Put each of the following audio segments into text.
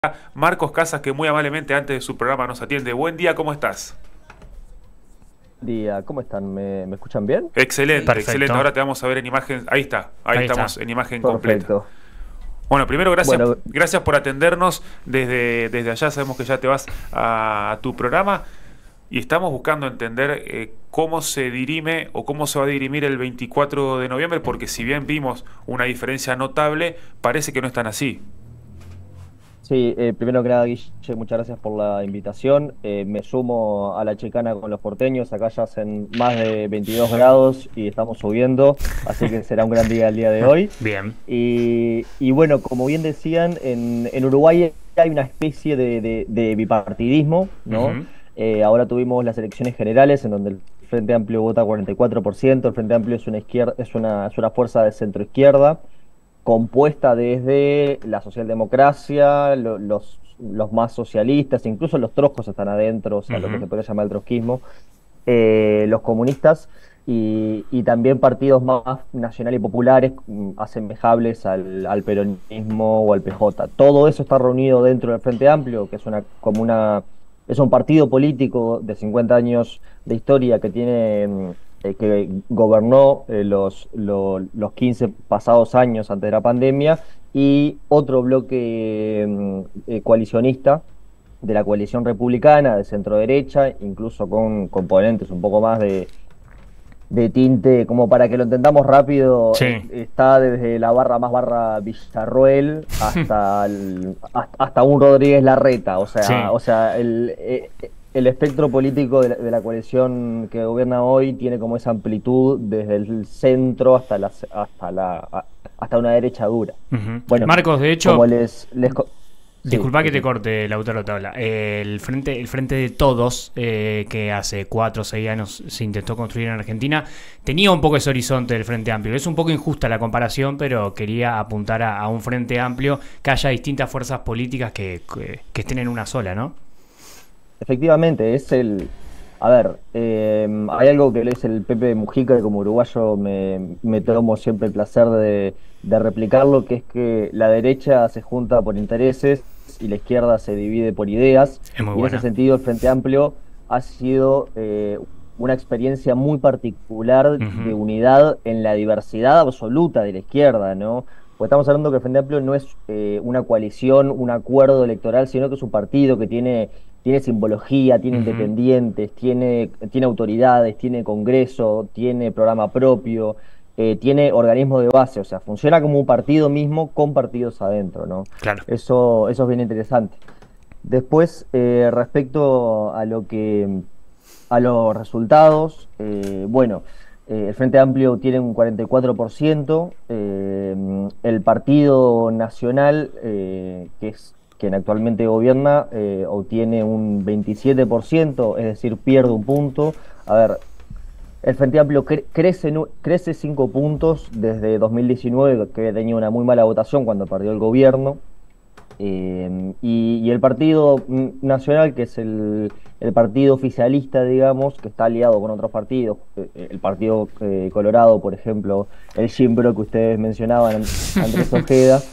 Marcos Casas, que muy amablemente antes de su programa nos atiende. Buen día, ¿cómo estás? Día, ¿cómo están? ¿Me escuchan bien? Excelente, excelente. Perfecto. Ahora te vamos a ver en imagen. Ahí está, ahí Ahí estamos está. en imagen completa. Perfecto. Bueno, primero gracias, Bueno, gracias por atendernos desde allá. Sabemos que ya te vas a tu programa y estamos buscando entender cómo se dirime o cómo se va a dirimir el 24 de noviembre, porque si bien vimos una diferencia notable, parece que no es tan así. sí, primero que nada, Guille, muchas gracias por la invitación. Me sumo a la chicana con los porteños. Acá ya hacen más de 22 grados y estamos subiendo, así que será un gran día el día de hoy. Bien. Y bueno, como bien decían, en Uruguay hay una especie de bipartidismo, ¿no? Ujú. Ahora tuvimos las elecciones generales en donde el Frente Amplio vota 44%. El Frente Amplio es una izquierda, es una fuerza de centro izquierda compuesta desde la socialdemocracia, los más socialistas, incluso los trotskos están adentro, o sea, lo que Ujú. se puede llamar el trotskismo, los comunistas y también partidos más nacional y populares, asemejables al peronismo o al PJ. Todo eso está reunido dentro del Frente Amplio, que es es un partido político de 50 años de historia que tiene que gobernó los 15 pasados años antes de la pandemia, y otro bloque coalicionista de la coalición republicana de centro derecha, incluso con componentes un poco más de tinte, como para que lo entendamos rápido, Sí. está desde la barra más barra Villarroel hasta un Rodríguez Larreta, Sí. o sea, el espectro político de la coalición que gobierna hoy tiene como esa amplitud desde el centro hasta una derecha dura. Ujú. Bueno, Marcos, de como hecho, sí, disculpa que te decime. corte, Lautaro te habla. El frente de Todos, que hace 4 o 6 años se intentó construir en Argentina, tenía un poco ese horizonte del Frente Amplio. Es un poco injusta la comparación, pero quería apuntar a un Frente Amplio, que haya distintas fuerzas políticas que estén en una sola, ¿no? Efectivamente, a ver, hay algo que es el Pepe Mujica, que como uruguayo me tomo siempre el placer de replicarlo, que es que la derecha se junta por intereses y la izquierda se divide por ideas, Es muy y en ese buena. sentido el Frente Amplio ha sido una experiencia muy particular de Ujú. unidad en la diversidad absoluta de la izquierda, ¿no? Pues estamos hablando que el Frente Amplio no es una coalición, un acuerdo electoral, sino que es un partido que tiene simbología, tiene Ujú. independientes, tiene autoridades, tiene congreso, tiene programa propio, tiene organismo de base, o sea, funciona como un partido mismo con partidos adentro, ¿no? Claro. Eso es bien interesante. Después, respecto a los resultados, bueno, el Frente Amplio tiene un 44%, el Partido Nacional, que es quien actualmente gobierna, obtiene un 27%, es decir, pierde un punto. A ver, el Frente Amplio crece 5 puntos desde 2019, que tenía una muy mala votación cuando perdió el gobierno. Y el Partido Nacional, que es el partido oficialista, digamos, que está aliado con otros partidos, el Partido Colorado, por ejemplo, el Jimbro que ustedes mencionaban, Andrés Ojeda,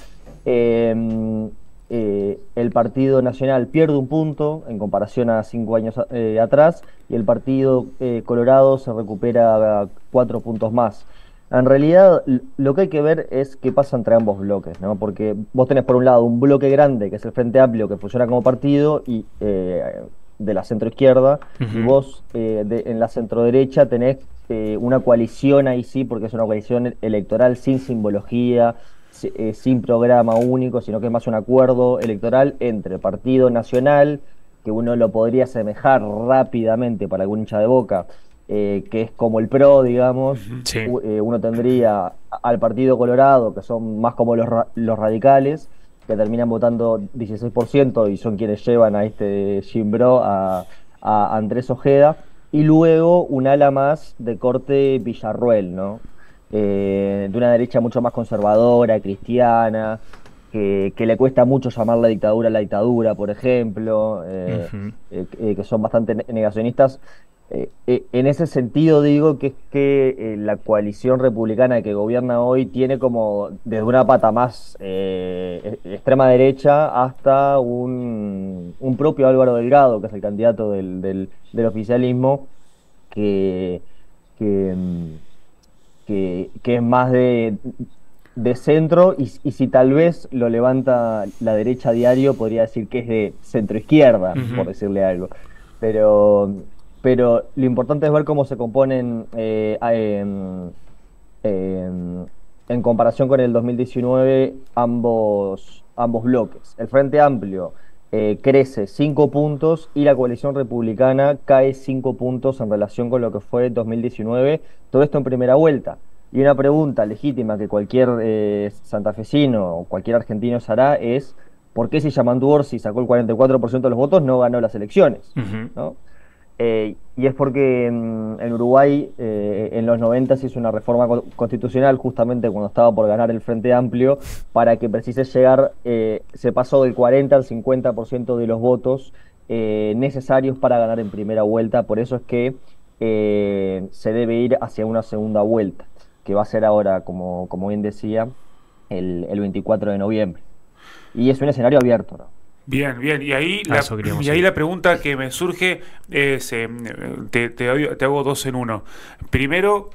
eh, el Partido Nacional pierde un punto en comparación a 5 años atrás, y el Partido Colorado se recupera 4 puntos más. En realidad, lo que hay que ver es qué pasa entre ambos bloques, ¿no? Porque vos tenés por un lado un bloque grande, que es el Frente Amplio, que funciona como partido, y de la centroizquierda, y Ujú. vos en la centroderecha tenés una coalición ahí sí, porque es una coalición electoral sin simbología, sin programa único, sino que es más un acuerdo electoral entre el Partido Nacional, que uno lo podría asemejar rápidamente para algún hincha de Boca, que es como el PRO, digamos. Ujú. Sí. Uno tendría al Partido Colorado, que son más como los radicales, que terminan votando 16% y son quienes llevan a este Jim Bro, a Andrés Ojeda, y luego un ala más de corte Villarruel, ¿no? De una derecha mucho más conservadora, cristiana, que le cuesta mucho llamar la dictadura, por ejemplo, Ujú. que son bastante negacionistas. En ese sentido digo que es que la coalición republicana que gobierna hoy tiene como desde una pata más extrema derecha hasta un propio Álvaro Delgado, que es el candidato del oficialismo, que, que, que es más de centro y si tal vez lo levanta la derecha a diario, podría decir que es de centro izquierda, por Ujú. decirle algo. Pero, pero lo importante es ver cómo se componen en comparación con el 2019 ambos bloques. El Frente Amplio crece 5 puntos y la coalición republicana cae 5 puntos en relación con lo que fue 2019, todo esto en primera vuelta. Y una pregunta legítima que cualquier santafesino o cualquier argentino se hará es, ¿por qué si Yamandu Orsi sacó el 44% de los votos no ganó las elecciones? Ujú. ¿No? Y es porque en Uruguay en los 90 se hizo una reforma constitucional justamente cuando estaba por ganar el Frente Amplio para que precise llegar, se pasó del 40 al 50% de los votos necesarios para ganar en primera vuelta, por eso es que se debe ir hacia una segunda vuelta, que va a ser ahora, como bien decía, el 24 de noviembre. Y es un escenario abierto, ¿no? Bien, bien. A eso queríamos Y ahí ir. la pregunta que me surge es, te hago dos en uno. Primero,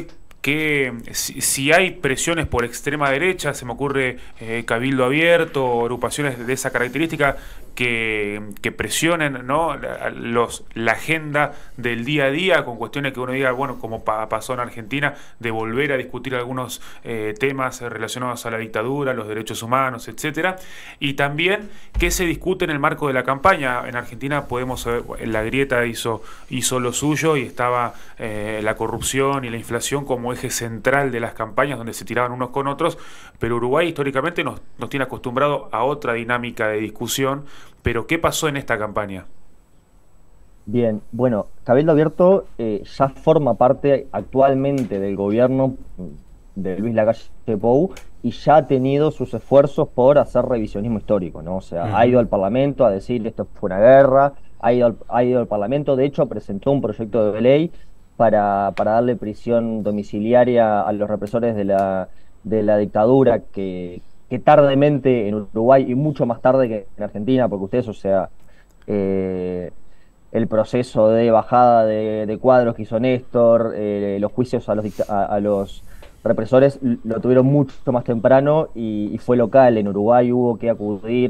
si hay presiones por extrema derecha, se me ocurre cabildo abierto, agrupaciones de esa característica que presionen, ¿no? La agenda del día a día con cuestiones que uno diga, bueno, como pasó en Argentina, de volver a discutir algunos temas relacionados a la dictadura, los derechos humanos, etcétera. Y también qué se discute en el marco de la campaña. En Argentina podemos saber, la grieta hizo lo suyo y estaba la corrupción y la inflación como eje central de las campañas donde se tiraban unos con otros, pero Uruguay históricamente nos tiene acostumbrado a otra dinámica de discusión. Pero ¿qué pasó en esta campaña? Bien, bueno, Cabildo Abierto ya forma parte actualmente del gobierno de Luis Lacalle Pou y ya ha tenido sus esfuerzos por hacer revisionismo histórico, ¿no? O sea, ha Ujú. ido al Parlamento a decir esto fue una guerra, ha ido al Parlamento, de hecho presentó un proyecto de ley para darle prisión domiciliaria a los represores de la dictadura que tardemente en Uruguay y mucho más tarde que en Argentina, porque ustedes, o sea, eh, el proceso de bajada de cuadros que hizo Néstor, los juicios a los represores lo tuvieron mucho más temprano y fue local. En Uruguay hubo que acudir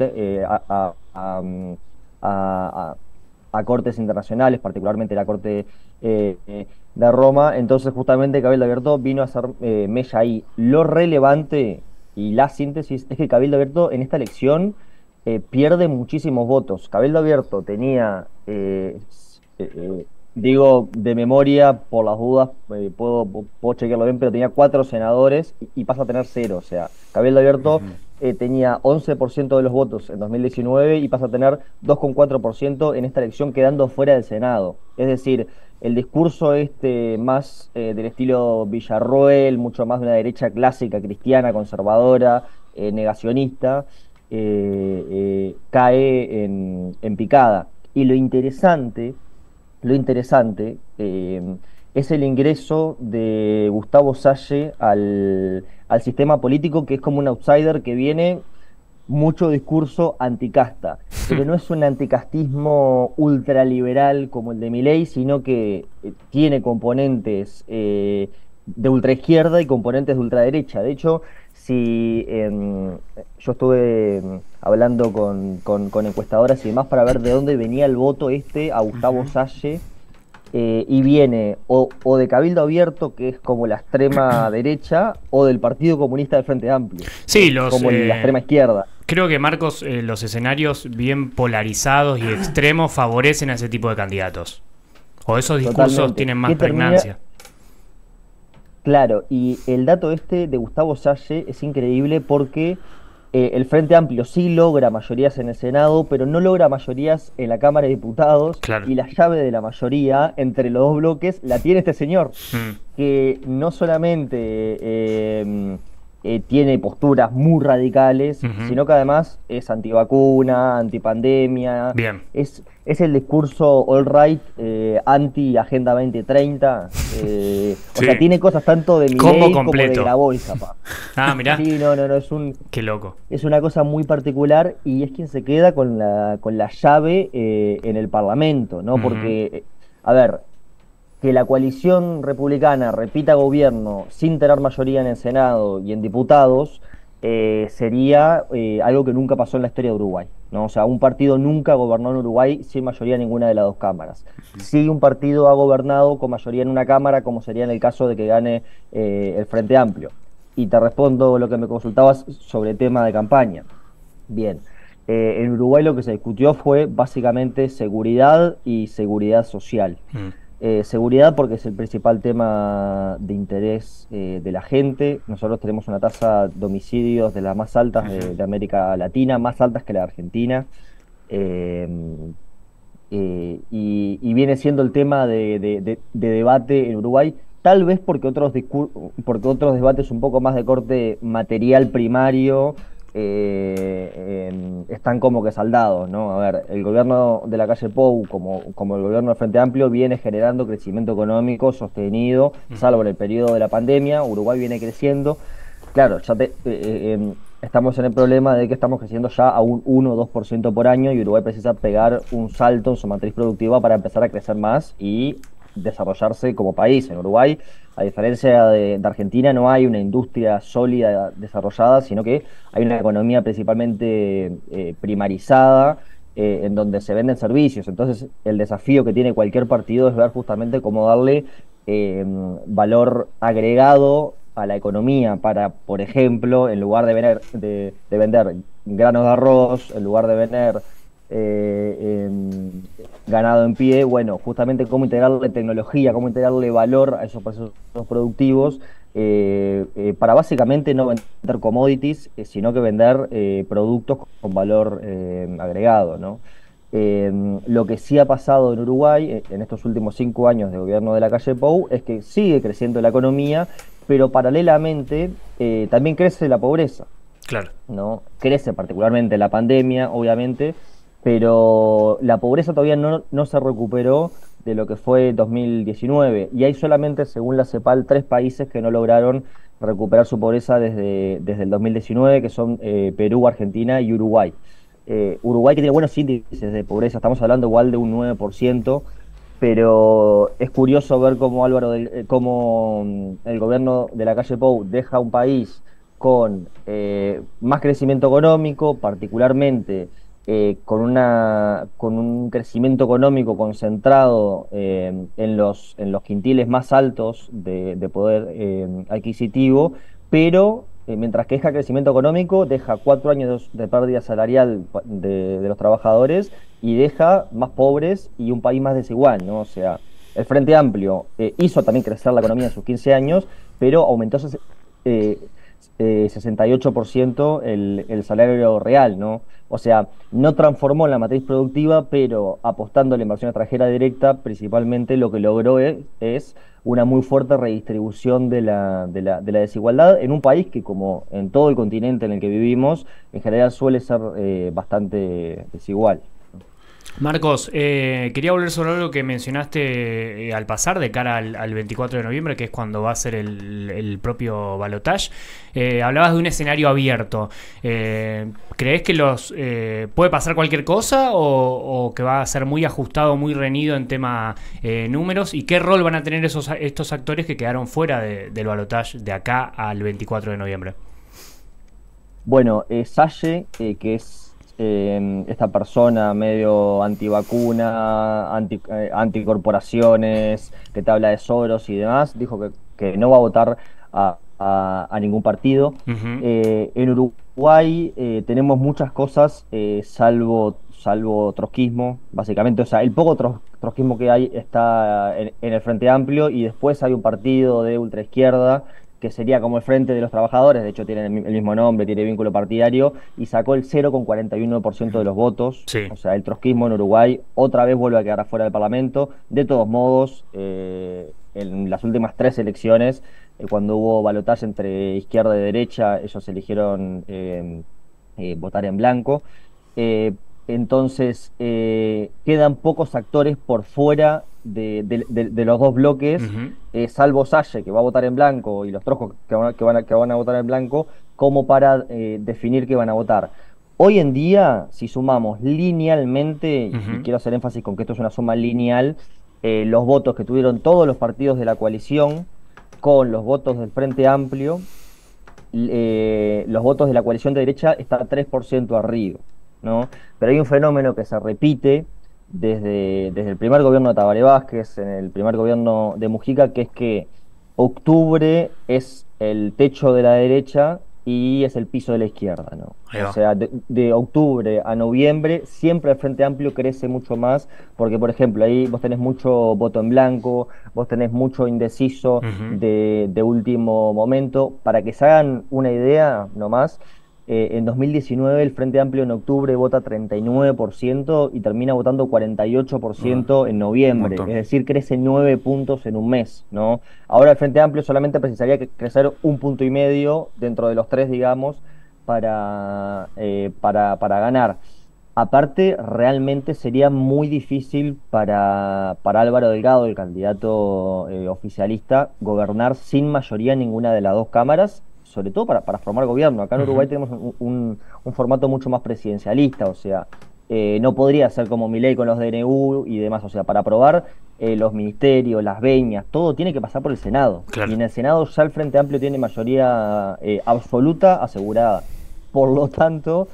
a- a cortes internacionales, particularmente la Corte de Roma. Entonces, justamente Cabildo Abierto vino a hacer mella ahí. Lo relevante y la síntesis es que Cabildo Abierto en esta elección pierde muchísimos votos. Cabildo Abierto tenía, digo de memoria, por las dudas, puedo chequearlo bien, pero tenía 4 senadores y pasa a tener 0. O sea, Cabildo Abierto Ujú. tenía 11% de los votos en 2019 y pasa a tener 2,4% en esta elección, quedando fuera del Senado. Es decir, el discurso este más del estilo Villarroel, mucho más de una derecha clásica, cristiana, conservadora, negacionista, cae en picada. Y lo interesante es el ingreso de Gustavo Salle al sistema político, que es como un outsider que viene mucho discurso anticasta, pero no es un anticastismo ultraliberal como el de Milei, sino que tiene componentes de ultraizquierda y componentes de ultraderecha. De hecho, si yo estuve hablando con encuestadoras y demás para ver de dónde venía el voto a Gustavo Ujú. Salle, y viene o de Cabildo Abierto, que es como la extrema derecha, o del Partido Comunista del Frente Amplio, que Sí, es como la extrema izquierda. creo que Marcos, los escenarios bien polarizados y extremos favorecen a ese tipo de candidatos. O esos discursos Totalmente. tienen más ¿Qué termina? pregnancia. Claro, y el dato este de Gustavo Salle es increíble porque el Frente Amplio sí logra mayorías en el Senado, pero no logra mayorías en la Cámara de Diputados, Claro. y la llave de la mayoría entre los dos bloques la tiene este señor, Mm. que no solamente tiene posturas muy radicales, sino que además es antivacuna, antipandemia. Bien. Es el discurso all right, anti-Agenda 2030. O sea, tiene cosas tanto de Milei como de Grabois, capaz. Ah, mirá. Sí, no, Qué loco. es una cosa muy particular y es quien se queda con la llave en el Parlamento, ¿no? Porque, a ver, que la coalición republicana repita gobierno sin tener mayoría en el Senado y en diputados, sería algo que nunca pasó en la historia de Uruguay, ¿no? O sea, un partido nunca gobernó en Uruguay sin mayoría en ninguna de las dos cámaras. Sí, un partido ha gobernado con mayoría en una cámara, como sería en el caso de que gane el Frente Amplio. Y te respondo lo que me consultabas sobre el tema de campaña. Bien, en Uruguay lo que se discutió fue básicamente seguridad y seguridad social. Seguridad porque es el principal tema de interés de la gente. Nosotros tenemos una tasa de homicidios de las más altas de América Latina, más altas que la de Argentina. Y viene siendo el tema de debate en Uruguay, tal vez porque porque otros debates un poco más de corte material primario están como que saldados, ¿no? A ver, el gobierno de la calle Pou, como el gobierno del Frente Amplio, viene generando crecimiento económico sostenido, salvo en el periodo de la pandemia. Uruguay viene creciendo. Claro, ya estamos en el problema de que estamos creciendo ya a un 1 o 2% por año y Uruguay precisa pegar un salto en su matriz productiva para empezar a crecer más y desarrollarse como país. En Uruguay, a diferencia de Argentina, no hay una industria sólida desarrollada, sino que hay una economía principalmente primarizada, en donde se venden servicios. Entonces, el desafío que tiene cualquier partido es ver justamente cómo darle valor agregado a la economía para, por ejemplo, en lugar de vender granos de arroz, en lugar de vender ganado en pie, bueno, justamente cómo integrarle tecnología, cómo integrarle valor a esos procesos productivos, para básicamente no vender commodities, sino que vender productos con valor agregado, ¿no? Lo que sí ha pasado en Uruguay en estos últimos 5 años de gobierno de la calle Pou es que sigue creciendo la economía, pero paralelamente también crece la pobreza. Claro. ¿No? Crece particularmente la pandemia, obviamente, pero la pobreza todavía no se recuperó de lo que fue 2019. Y hay solamente, según la CEPAL, 3 países que no lograron recuperar su pobreza desde el 2019, que son Perú, Argentina y Uruguay. Uruguay, que tiene buenos índices de pobreza, estamos hablando igual de un 9%, pero es curioso ver cómo cómo el gobierno de la calle Pou deja un país con más crecimiento económico, particularmente con un crecimiento económico concentrado en los quintiles más altos de poder adquisitivo, pero mientras que deja crecimiento económico, deja 4 años de pérdida salarial de los trabajadores y deja más pobres y un país más desigual, ¿no? O sea, el Frente Amplio hizo también crecer la economía en sus 15 años, pero aumentó 68% el salario real, ¿no? O sea, no transformó la matriz productiva, pero apostando a la inversión extranjera directa, principalmente lo que logró es una muy fuerte redistribución de la desigualdad en un país que, como en todo el continente en el que vivimos, en general suele ser bastante desigual. Marcos, quería volver sobre algo que mencionaste al pasar de cara al 24 de noviembre, que es cuando va a ser el propio balotaje. Hablabas de un escenario abierto. ¿Crees que puede pasar cualquier cosa o que va a ser muy ajustado, muy reñido en tema números? ¿Y qué rol van a tener estos actores que quedaron fuera del balotaje de acá al 24 de noviembre? Bueno, Salle, que es esta persona medio antivacuna, anticorporaciones, que te habla de Soros y demás, dijo que no va a votar a ningún partido. En Uruguay tenemos muchas cosas, salvo trotskismo, básicamente. O sea, el poco trotskismo que hay está en el Frente Amplio, y después hay un partido de ultraizquierda que sería como el Frente de los Trabajadores, de hecho tiene el mismo nombre, tiene vínculo partidario, y sacó el 0,41% de los votos. Sí. O sea, el trotskismo en Uruguay otra vez vuelve a quedar afuera del Parlamento. De todos modos, en las últimas 3 elecciones, cuando hubo balotaje entre izquierda y derecha, ellos eligieron votar en blanco. Eh, entonces, quedan pocos actores por fuera de los dos bloques, Ujú. salvo Salle, que va a votar en blanco, y los Trojos que van a votar en blanco, como para definir qué van a votar. Hoy en día, si sumamos linealmente, y Ujú. quiero hacer énfasis con que esto es una suma lineal, los votos que tuvieron todos los partidos de la coalición con los votos del Frente Amplio, los votos de la coalición de derecha están 3% arriba, ¿no? Pero hay un fenómeno que se repite desde el primer gobierno de Tabaré Vázquez, en el primer gobierno de Mujica, que es que octubre es el techo de la derecha y es el piso de la izquierda, ¿no? Ahí O va. sea, de octubre a noviembre siempre el Frente Amplio crece mucho más, porque por ejemplo ahí vos tenés mucho voto en blanco, vos tenés mucho indeciso Ujú. de último momento. Para que se hagan una idea nomás, en 2019 el Frente Amplio en octubre vota 39% y termina votando Ah, 48% en Un noviembre, es montón. decir, crece 9 puntos en un mes, ¿no? Ahora el Frente Amplio solamente precisaría crecer 1,5 puntos dentro de los tres, digamos, para ganar. Aparte, realmente sería muy difícil para Álvaro Delgado, el candidato oficialista, gobernar sin mayoría en ninguna de las dos cámaras, sobre todo para formar gobierno. Acá en Uruguay ujú. tenemos un formato mucho más presidencialista, o sea, no podría ser como Milei con los DNU y demás, o sea, para aprobar los ministerios, las veñas, todo tiene que pasar por el Senado. Y Claro. en el Senado ya el Frente Amplio tiene mayoría absoluta asegurada. Por lo tanto,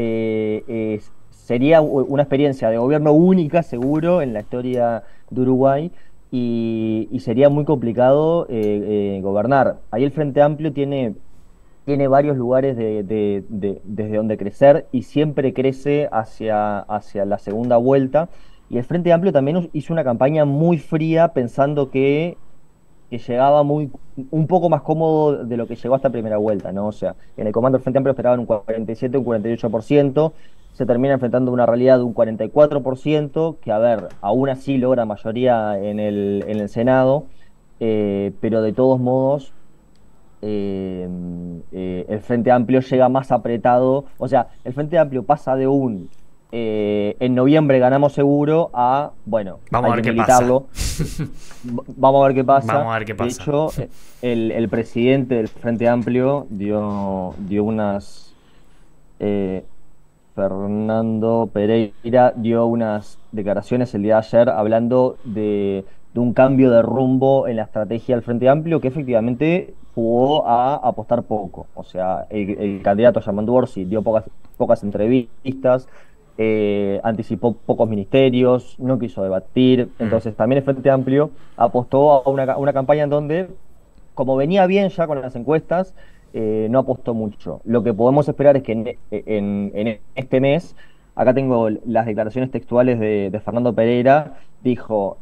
sería una experiencia de gobierno única, seguro, en la historia de Uruguay, y sería muy complicado gobernar. Ahí el Frente Amplio tiene varios lugares desde donde crecer y siempre crece hacia la segunda vuelta. Y el Frente Amplio también hizo una campaña muy fría pensando que llegaba un poco más cómodo de lo que llegó hasta primera vuelta, ¿no? O sea, en el comando del Frente Amplio esperaban un 47, un 48%, se termina enfrentando a una realidad de un 44%, que a ver, aún así logra mayoría en el Senado, pero de todos modos eh, el Frente Amplio llega más apretado, o sea, el Frente Amplio pasa de en noviembre ganamos seguro a, bueno, Vamos a hay ver que qué pasa. militarlo. Vamos a ver qué pasa. Vamos a ver qué De pasa. hecho, el presidente del Frente Amplio dio unas, eh, Fernando Pereira dio unas declaraciones el día de ayer hablando de un cambio de rumbo en la estrategia del Frente Amplio que efectivamente jugó a apostar poco. O sea, el candidato Yamandu Orsi dio pocas entrevistas, anticipó pocos ministerios, no quiso debatir. Mm. Entonces también el Frente Amplio apostó a una campaña en donde, como venía bien ya con las encuestas, no apostó mucho. Lo que podemos esperar es que en este mes, acá tengo las declaraciones textuales de Fernando Pereira, dijo,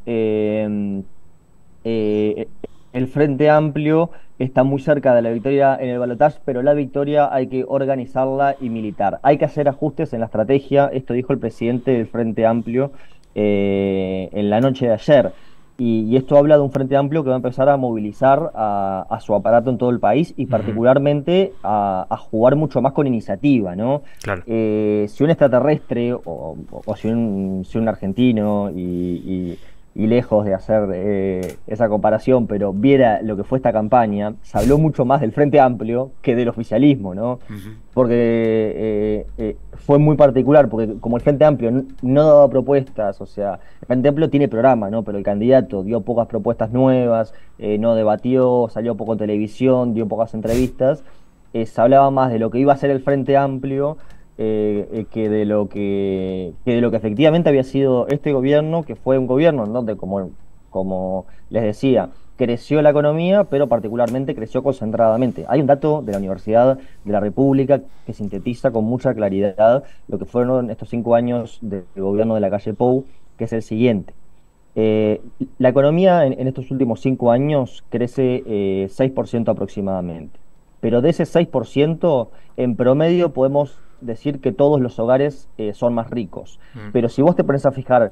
eh, el Frente Amplio está muy cerca de la victoria en el balotaje, pero la victoria hay que organizarla y militar. Hay que hacer ajustes en la estrategia, esto dijo el presidente del Frente Amplio en la noche de ayer. Y esto habla de un Frente Amplio que va a empezar a movilizar a su aparato en todo el país y Ujú. particularmente a jugar mucho más con iniciativa, ¿no? Claro. Si un extraterrestre o si un argentino y lejos de hacer esa comparación, pero viera lo que fue esta campaña, se habló mucho más del Frente Amplio que del oficialismo, ¿no? Ujú. Porque fue muy particular, porque como el Frente Amplio no daba propuestas, o sea, el Frente Amplio tiene programa, ¿no? Pero el candidato dio pocas propuestas nuevas, no debatió, salió poco en televisión, dio pocas entrevistas, se hablaba más de lo que iba a ser el Frente Amplio que de lo que efectivamente había sido este gobierno, que fue un gobierno en donde, como les decía, creció la economía, pero particularmente creció concentradamente. Hay un dato de la Universidad de la República que sintetiza con mucha claridad lo que fueron estos 5 años del gobierno de la calle Pou, que es el siguiente. Eh, la economía en estos últimos 5 años crece 6% aproximadamente, pero de ese 6%, en promedio podemos decir que todos los hogares son más ricos. Mm. Pero si vos te pones a fijar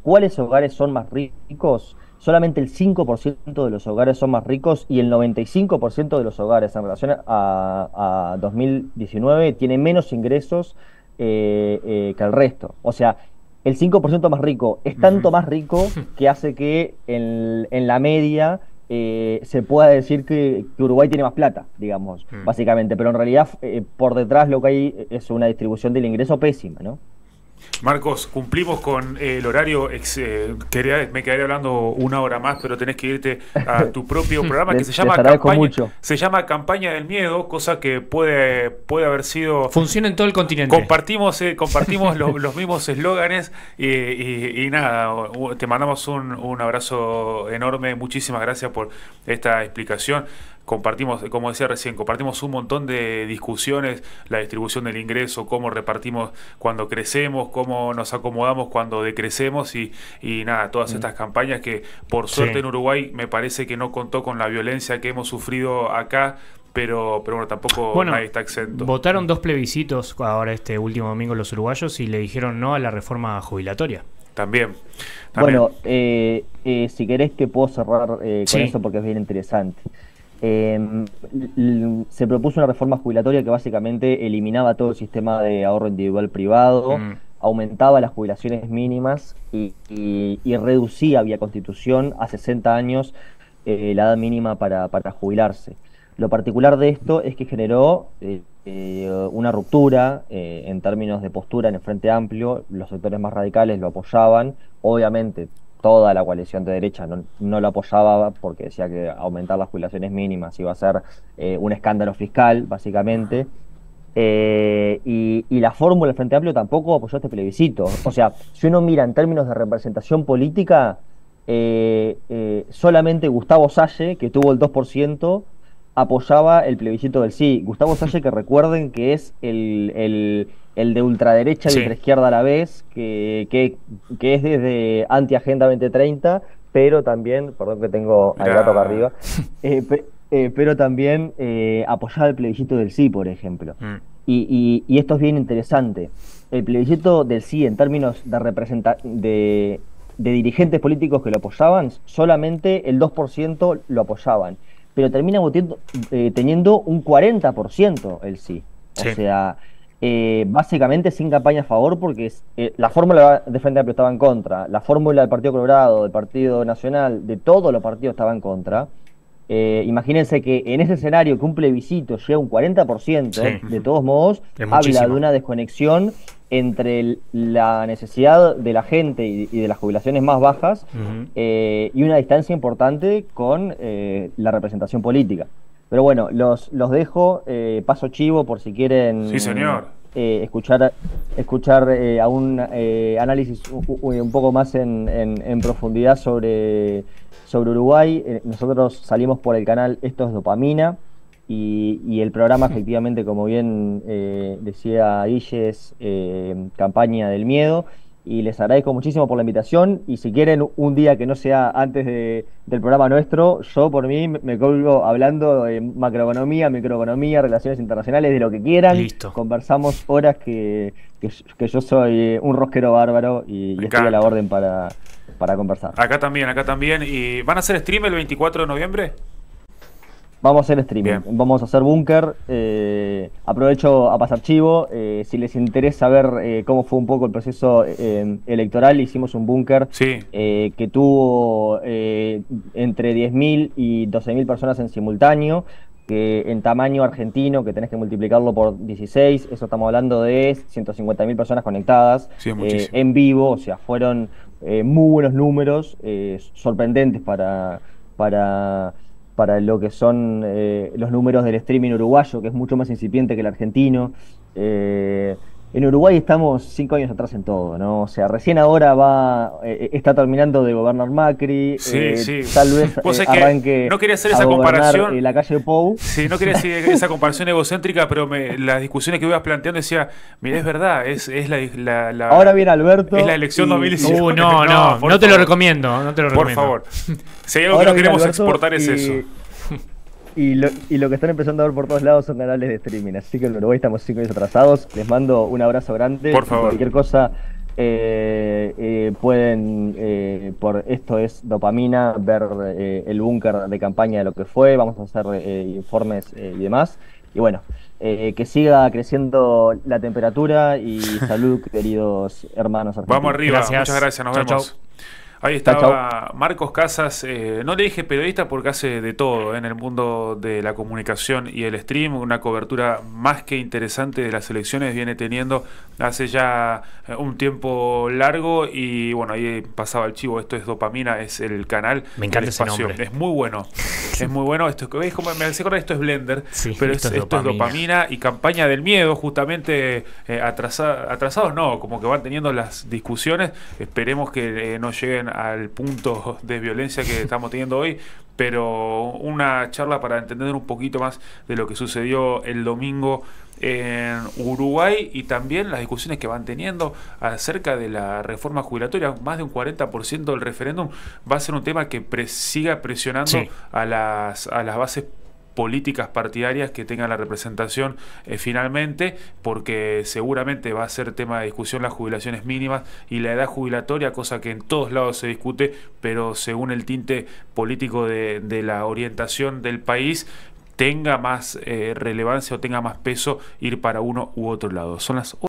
¿cuáles hogares son más ricos? Solamente el 5% de los hogares son más ricos y el 95% de los hogares en relación a 2019 tiene menos ingresos que el resto. O sea, el 5% más rico es tanto más rico que hace que en la media se pueda decir que Uruguay tiene más plata, digamos, básicamente. Pero en realidad por detrás lo que hay es una distribución del ingreso pésima, ¿no? Marcos, cumplimos con el horario. Me quedaría hablando una hora más, pero tenés que irte a tu propio programa que se llama Campaña del Miedo, cosa que puede haber sido... Funciona en todo el continente. Compartimos los mismos eslóganes y nada, te mandamos un abrazo enorme. Muchísimas gracias por esta explicación. Compartimos, como decía recién, compartimos un montón de discusiones, la distribución del ingreso, cómo repartimos cuando crecemos, cómo nos acomodamos cuando decrecemos y nada, todas estas campañas que por suerte en Uruguay me parece que no contó con la violencia que hemos sufrido acá, pero bueno, tampoco nadie está exento. Votaron 2 plebiscitos ahora este último domingo los uruguayos y le dijeron no a la reforma jubilatoria. También. Bueno, si querés que puedo cerrar con eso porque es bien interesante. Se propuso una reforma jubilatoria que básicamente eliminaba todo el sistema de ahorro individual privado, aumentaba las jubilaciones mínimas y reducía vía constitución a 60 años la edad mínima para jubilarse. Lo particular de esto es que generó una ruptura en términos de postura en el Frente Amplio. Los sectores más radicales lo apoyaban, obviamente. Toda la coalición de derecha no lo apoyaba porque decía que aumentar las jubilaciones mínimas iba a ser un escándalo fiscal, básicamente. Y la fórmula del Frente Amplio tampoco apoyó este plebiscito. O sea, si uno mira en términos de representación política, solamente Gustavo Salle, que tuvo el 2%, apoyaba el plebiscito del sí. Gustavo Salle, que recuerden que es el de ultraderecha y ultraizquierda a la vez, que es desde anti-Agenda 2030, pero también, perdón que tengo al gato acá arriba, pero también apoyaba el plebiscito del sí, por ejemplo. Y esto es bien interesante. El plebiscito del sí, en términos de dirigentes políticos que lo apoyaban, solamente el 2% lo apoyaban, pero termina teniendo un 40% el sí. O sea... básicamente sin campaña a favor porque la fórmula de Frente Amplio estaba en contra, la fórmula del Partido Colorado, del Partido Nacional, de todos los partidos estaba en contra. Imagínense que en ese escenario que un plebiscito llega a un 40%, de todos modos, habla de una desconexión entre la necesidad de la gente y de las jubilaciones más bajas y una distancia importante con la representación política. Pero bueno, los dejo, paso chivo por si quieren escuchar a un análisis un poco más en profundidad sobre Uruguay. Nosotros salimos por el canal Esto es Dopamina y el programa efectivamente, como bien decía Guille, es Campaña del Miedo. Y les agradezco muchísimo por la invitación. Y si quieren un día que no sea antes del programa nuestro, yo por mí me colgo hablando de macroeconomía, microeconomía, relaciones internacionales, de lo que quieran. Listo. Conversamos horas que yo soy un rosquero bárbaro y estoy a la orden para conversar. Acá también. ¿Y van a hacer stream el 24 de noviembre? Vamos a hacer streaming, vamos a hacer búnker. Aprovecho a pasar chivo. Si les interesa ver cómo fue un poco el proceso electoral, hicimos un búnker que tuvo entre 10.000 y 12.000 personas en simultáneo, que en tamaño argentino, que tenés que multiplicarlo por 16, eso estamos hablando de 150.000 personas conectadas en vivo. O sea, fueron muy buenos números, sorprendentes para lo que son los números del streaming uruguayo, que es mucho más incipiente que el argentino. En Uruguay estamos 5 años atrás en todo, ¿no? O sea, recién ahora está terminando de gobernar Macri. Tal vez arranque no quería hacer esa comparación. La calle Pou. Sí, no quería hacer esa comparación egocéntrica, pero las discusiones que ibas planteando decía, mira, es verdad, es la ahora viene Alberto. Es la elección 2019. No te lo recomiendo. Por favor. Si hay algo que no queremos Alberto exportar es eso. Y lo que están empezando a ver por todos lados son canales de streaming. Así que en Uruguay estamos 5 años atrasados. Les mando un abrazo grande. Por favor. Cualquier cosa, pueden, por esto es dopamina, ver el búnker de campaña de lo que fue, vamos a hacer informes y demás. Y bueno, que siga creciendo la temperatura y salud, queridos hermanos Vamos argentinos. arriba, Gracias. muchas gracias, nos Chau, vemos. chau. Ahí Chau, chau. estaba Marcos Casas, no le dije periodista porque hace de todo en el mundo de la comunicación y el stream, una cobertura más que interesante de las elecciones viene teniendo hace ya un tiempo largo y bueno, ahí pasaba el chivo, esto es Dopamina, es el canal. Me encanta el ese espacio. nombre. Es muy bueno, es muy bueno, esto es como me hace acordar, esto es Blender, Sí, pero esto es esto es Dopamina. Dopamina y Campaña del Miedo, justamente atrasados no, como que van teniendo las discusiones, esperemos que no lleguen al punto de violencia que estamos teniendo hoy, pero una charla para entender un poquito más de lo que sucedió el domingo en Uruguay y también las discusiones que van teniendo acerca de la reforma jubilatoria. Más de un 40% del referéndum va a ser un tema que siga presionando Sí. a las bases políticas partidarias que tengan la representación finalmente, porque seguramente va a ser tema de discusión las jubilaciones mínimas y la edad jubilatoria, cosa que en todos lados se discute, pero según el tinte político de la orientación del país, tenga más relevancia o tenga más peso ir para uno u otro lado. Son las